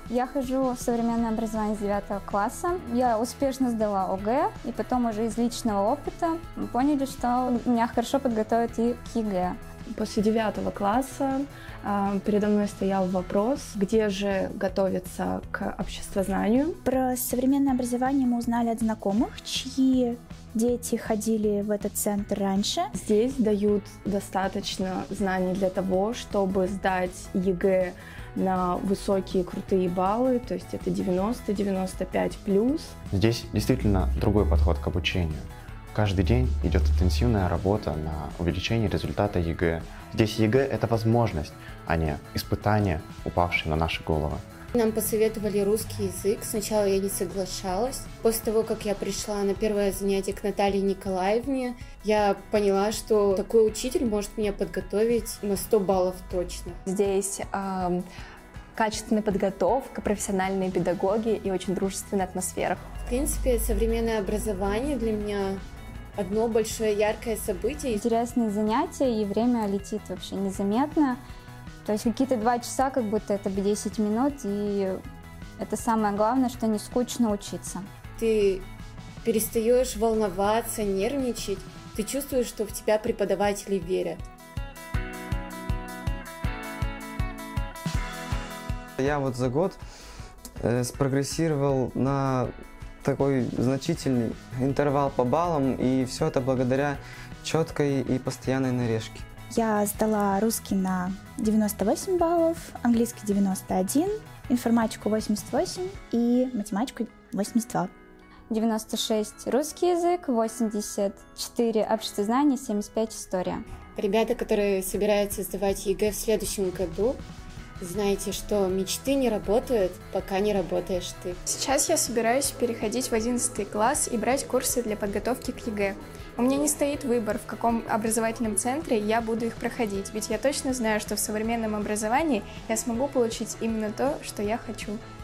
Я хожу в современное образование с 9 класса. Я успешно сдала ОГЭ, и потом уже из личного опыта мы поняли, что меня хорошо подготовят и к ЕГЭ. После 9 класса передо мной стоял вопрос, где же готовиться к обществознанию. Про современное образование мы узнали от знакомых, чьи дети ходили в этот центр раньше. Здесь дают достаточно знаний для того, чтобы сдать ЕГЭ на высокие крутые баллы, то есть это 90-95+. Здесь действительно другой подход к обучению. Каждый день идет интенсивная работа на увеличение результата ЕГЭ. Здесь ЕГЭ – это возможность, а не испытание, упавшее на наши головы. Нам посоветовали русский язык. Сначала я не соглашалась. После того, как я пришла на первое занятие к Наталье Николаевне, я поняла, что такой учитель может меня подготовить на 100 баллов точно. Здесь качественная подготовка, профессиональные педагоги и очень дружественная атмосфера. В принципе, современное образование для меня одно большое яркое событие. Интересные занятия, и время летит вообще незаметно. То есть какие-то 2 часа, как будто это 10 минут, и это самое главное, что не скучно учиться. Ты перестаешь волноваться, нервничать, ты чувствуешь, что в тебя преподаватели верят. Я вот за год спрогрессировал на такой значительный интервал по баллам, и все это благодаря четкой и постоянной нарежке. Я сдала русский на 98 баллов, английский 91, информатику 88 и математику 82. 96 русский язык, 84 обществознание, 75 история. Ребята, которые собираются сдавать ЕГЭ в следующем году, знаете, что мечты не работают, пока не работаешь ты. Сейчас я собираюсь переходить в 11 класс и брать курсы для подготовки к ЕГЭ. У меня не стоит выбор, в каком образовательном центре я буду их проходить, ведь я точно знаю, что в современном образовании я смогу получить именно то, что я хочу.